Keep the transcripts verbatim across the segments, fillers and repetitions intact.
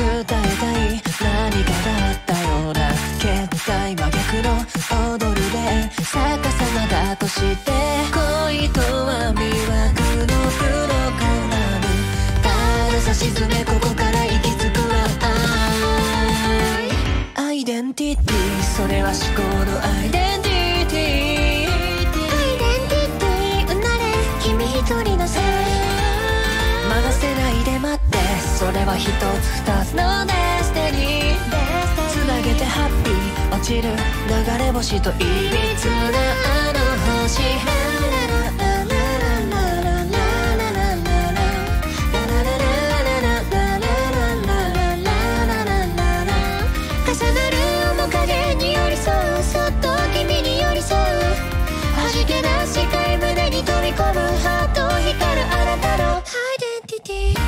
伝えたい何かだったような決体真逆の踊るで逆さまだとして恋とは魅惑のプログラムたださしずめここから行き着くは愛アイデンティティそれは思考のアイデンティティアイデンティティ生まれ君一人のせい任せないで待ってそれは一つ二つのデスティニーつなげてハッピー落ちる流れ星といびつなあの星重なる面影に寄り添うそっと君に寄り添う弾け出し深い胸に飛び込むハート光るあなたのアイデンティティ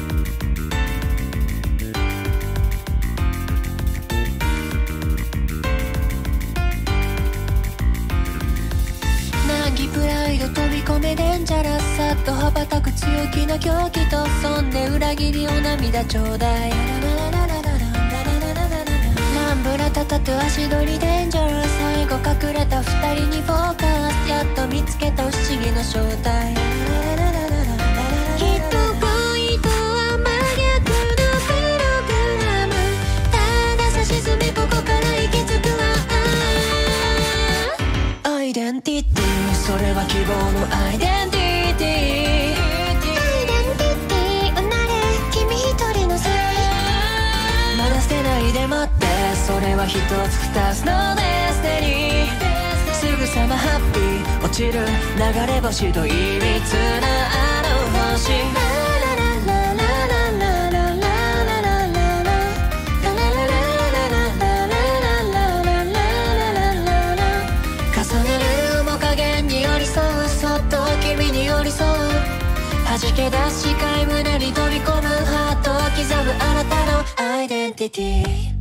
プライド飛び込めデンジャラスさっと羽ばたく強気な狂気とそんで裏切りを涙ちょうだいランブラタタと足取りデンジャラス最後隠れた二人にフォーカスやっと見つけた不思議な正体きっと恋とは真逆のプログラムたださしずめここから行き着くわアイデンティティそれは希望のアイデンティティアイデンティティ生まれ君一人のせい待たせないで待ってそれは一つ二つのデスティニーすぐさまハッピー落ちる流れ星といびつなあの星弾け出し深い胸に飛び込むハートを刻むあなたのアイデンティティ